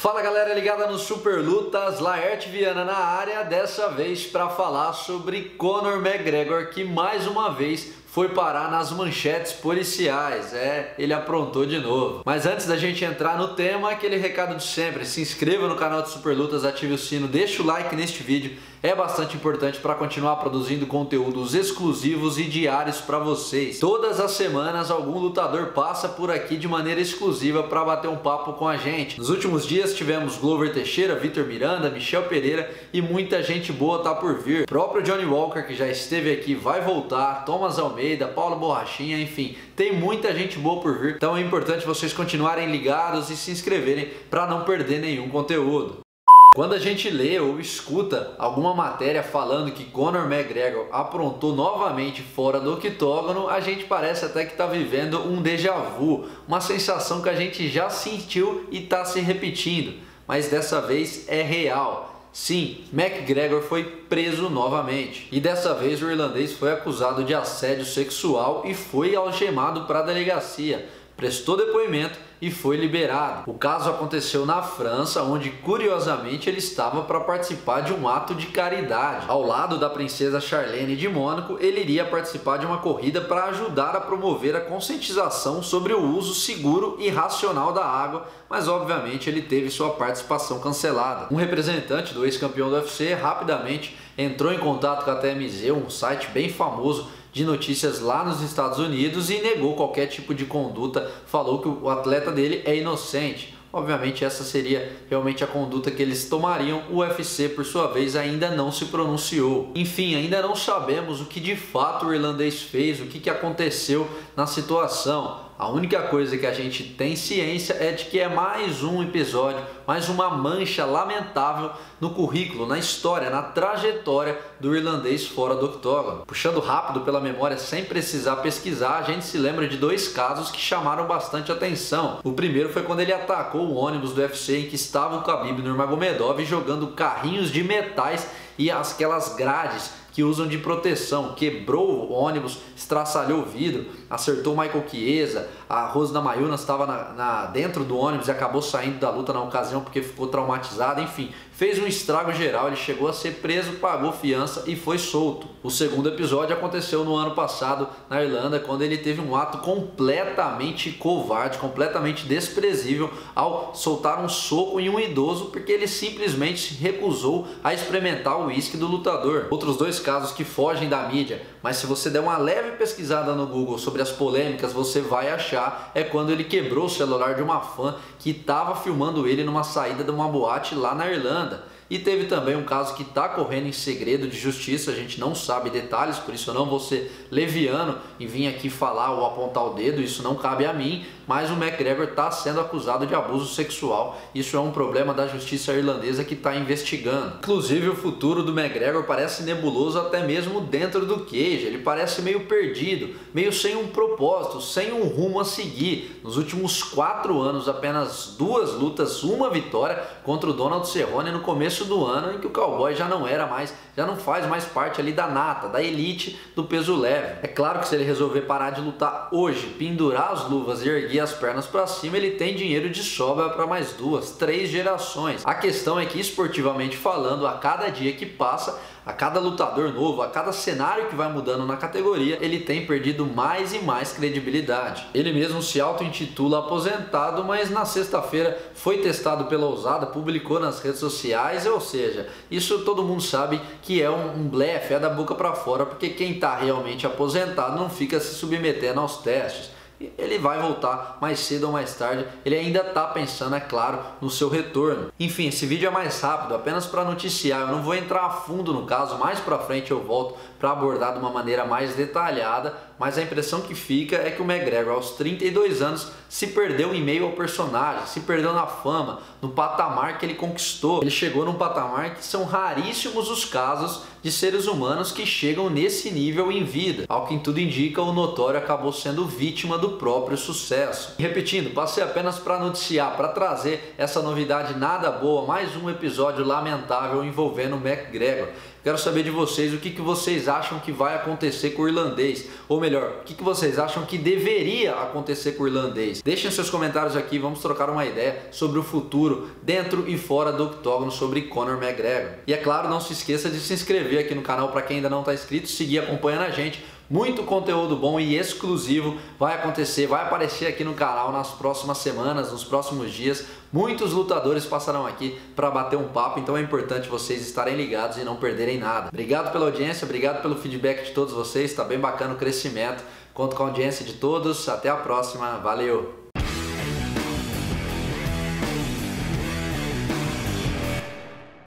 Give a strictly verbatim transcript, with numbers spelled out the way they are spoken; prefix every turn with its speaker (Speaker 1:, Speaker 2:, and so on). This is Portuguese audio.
Speaker 1: Fala galera ligada no Super Lutas, Laerte Viana na área, dessa vez para falar sobre Conor McGregor, que mais uma vez foi parar nas manchetes policiais. É, ele aprontou de novo. Mas antes da gente entrar no tema, aquele recado de sempre: se inscreva no canal de Super Lutas, ative o sino, deixa o like neste vídeo, é bastante importante para continuar produzindo conteúdos exclusivos e diários para vocês. Todas as semanas algum lutador passa por aqui de maneira exclusiva para bater um papo com a gente. Nos últimos dias tivemos Glover Teixeira, Vitor Miranda, Michel Pereira e muita gente boa tá por vir. O próprio Johnny Walker, que já esteve aqui, vai voltar, Thomas Almeida, Paulo Borrachinha, enfim, tem muita gente boa por vir. Então é importante vocês continuarem ligados e se inscreverem para não perder nenhum conteúdo. Quando a gente lê ou escuta alguma matéria falando que Conor McGregor aprontou novamente fora do octógono, a gente parece até que está vivendo um déjà vu, uma sensação que a gente já sentiu e está se repetindo, mas dessa vez é real. Sim, McGregor foi preso novamente e dessa vez o irlandês foi acusado de assédio sexual e foi algemado para a delegacia, prestou depoimento e foi liberado. O caso aconteceu na França, onde curiosamente ele estava para participar de um ato de caridade. Ao lado da princesa Charlene de Mônaco, ele iria participar de uma corrida para ajudar a promover a conscientização sobre o uso seguro e racional da água, mas obviamente ele teve sua participação cancelada. Um representante do ex-campeão do U F C rapidamente entrou em contato com a T M Z, um site bem famoso de notícias lá nos Estados Unidos, e negou qualquer tipo de conduta, falou que o atleta dele é inocente. Obviamente essa seria realmente a conduta que eles tomariam. O U F C, por sua vez, ainda não se pronunciou. Enfim, ainda não sabemos o que de fato o irlandês fez, o que, que aconteceu na situação. A única coisa que a gente tem ciência é de que é mais um episódio, mais uma mancha lamentável no currículo, na história, na trajetória do irlandês fora do octógono. Puxando rápido pela memória, sem precisar pesquisar, a gente se lembra de dois casos que chamaram bastante atenção. O primeiro foi quando ele atacou o ônibus do U F C em que estava o Khabib Nurmagomedov jogando carrinhos de metais e aquelas grades que usam de proteção, quebrou o ônibus, estraçalhou o vidro, acertou o Michael Chiesa, a Rose Namajunas estava na, na, dentro do ônibus e acabou saindo da luta na ocasião porque ficou traumatizada, enfim, fez um estrago geral. Ele chegou a ser preso, pagou fiança e foi solto. O segundo episódio aconteceu no ano passado na Irlanda, quando ele teve um ato completamente covarde, completamente desprezível, ao soltar um soco em um idoso porque ele simplesmente se recusou a experimentar o uísque do lutador. Outros dois casos que fogem da mídia, mas se você der uma leve pesquisada no Google sobre as polêmicas, você vai achar, é quando ele quebrou o celular de uma fã que estava filmando ele numa saída de uma boate lá na Irlanda. E teve também um caso que está correndo em segredo de justiça, a gente não sabe detalhes, por isso eu não vou ser leviano em vir aqui falar ou apontar o dedo, isso não cabe a mim, mas o McGregor está sendo acusado de abuso sexual. Isso é um problema da justiça irlandesa que está investigando. Inclusive o futuro do McGregor parece nebuloso até mesmo dentro do cage, ele parece meio perdido, meio sem um propósito, sem um rumo a seguir. Nos últimos quatro anos, apenas duas lutas, uma vitória contra o Donald Cerrone no começo do ano, em que o cowboy já não era mais, já não faz mais parte ali da nata, da elite do peso leve. É claro que se ele resolver parar de lutar hoje, pendurar as luvas e erguer as pernas para cima, ele tem dinheiro de sobra para mais duas, três gerações. A questão é que, esportivamente falando, a cada dia que passa, a cada lutador novo, a cada cenário que vai mudando na categoria, ele tem perdido mais e mais credibilidade. Ele mesmo se auto-intitula aposentado, mas na sexta-feira foi testado pela Ousada, publicou nas redes sociais, ou seja, isso todo mundo sabe que é um, um blefe, é da boca para fora, porque quem está realmente aposentado não fica se submetendo aos testes. Ele vai voltar mais cedo ou mais tarde, ele ainda está pensando, é claro, no seu retorno. Enfim, esse vídeo é mais rápido, apenas para noticiar, eu não vou entrar a fundo no caso, mais para frente eu volto para abordar de uma maneira mais detalhada, mas a impressão que fica é que o McGregor, aos trinta e dois anos, se perdeu em meio ao personagem, se perdeu na fama, no patamar que ele conquistou. Ele chegou num patamar que são raríssimos os casos de seres humanos que chegam nesse nível em vida. Ao que tudo indica, o notório acabou sendo vítima do próprio sucesso. E repetindo, passei apenas para noticiar, para trazer essa novidade nada boa, mais um episódio lamentável envolvendo o McGregor. Quero saber de vocês o que, que vocês acham que vai acontecer com o irlandês, ou melhor, o que, que vocês acham que deveria acontecer com o irlandês. Deixem seus comentários aqui, vamos trocar uma ideia sobre o futuro dentro e fora do octógono sobre Conor McGregor. E é claro, não se esqueça de se inscrever aqui no canal para quem ainda não está inscrito, seguir acompanhando a gente. Muito conteúdo bom e exclusivo vai acontecer, vai aparecer aqui no canal nas próximas semanas, nos próximos dias. Muitos lutadores passarão aqui para bater um papo, então é importante vocês estarem ligados e não perderem nada. Obrigado pela audiência, obrigado pelo feedback de todos vocês, está bem bacana o crescimento. Conto com a audiência de todos, até a próxima, valeu!